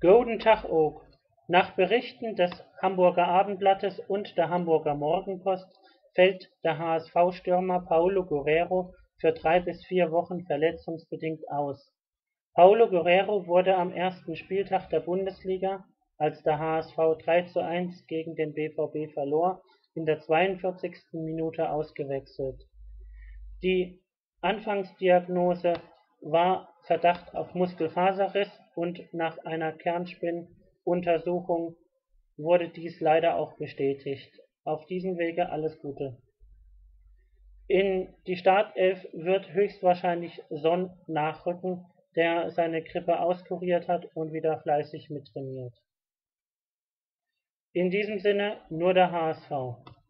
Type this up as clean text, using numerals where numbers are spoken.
Guten Tag ook. Nach Berichten des Hamburger Abendblattes und der Hamburger Morgenpost fällt der HSV-Stürmer Paulo Guerrero für 3 bis 4 Wochen verletzungsbedingt aus. Paulo Guerrero wurde am ersten Spieltag der Bundesliga, als der HSV 3:1 gegen den BVB verlor, in der 42. Minute ausgewechselt. Die Anfangsdiagnose war Verdacht auf Muskelfaserriss und nach einer Kernspinuntersuchung wurde dies leider auch bestätigt. Auf diesem Wege alles Gute. In die Startelf wird höchstwahrscheinlich Son nachrücken, der seine Grippe auskuriert hat und wieder fleißig mittrainiert. In diesem Sinne nur der HSV.